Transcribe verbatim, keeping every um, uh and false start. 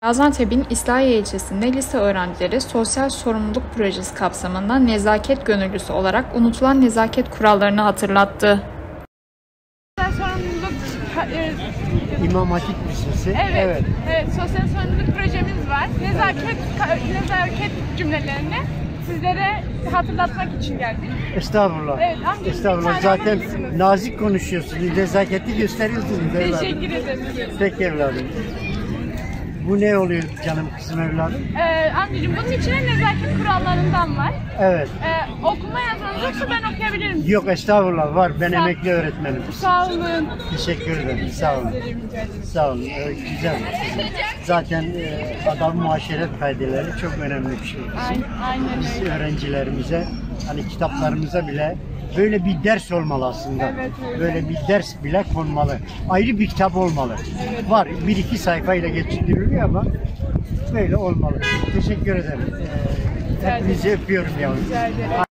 Gaziantep'in İslahiye ilçesinde lise öğrencileri sosyal sorumluluk projesi kapsamında nezaket gönüllüsü olarak unutulan nezaket kurallarını hatırlattı. Sosyal sorumluluk e, İmam Hatip Lisesi. evet, Evet. evet, sosyal sorumluluk projemiz var. Nezaket nezaket cümlelerini sizlere hatırlatmak için geldik. Estağfurullah. Evet, amcacığım, Estağfurullah. bir tane Zaten alır mısınız? nazik konuşuyorsunuz. Nezaketi gösteriyorsunuz evladım. Teşekkür ederim. Peki evladım. Bu ne oluyor canım kızım evladım? Ee, amcacığım, bunun içine nezaket kurallarından var. Evet. Ee, okuma yazmanız yoksa ben okuyabilirim. Yok estağfurullah var. Ben Sağ- emekli öğretmenim. Sağ olun. Teşekkür ederim. Sağ olun. Rica ederim. Sağ olun. Evet, güzel. Zaten e, adam muaşeret kaydeleri çok önemli bir şey. Aynen, aynen Biz öyle. öğrencilerimize, hani kitaplarımıza bile böyle bir ders olmalı aslında. Evet, öyle. Böyle bir ders bile konmalı. Ayrı bir kitap olmalı. Var, bir iki sayfayla geçiriliyor ama böyle olmalı. Teşekkür ederim. Ee, hepinizi öpüyorum yavrum. Rica ederim.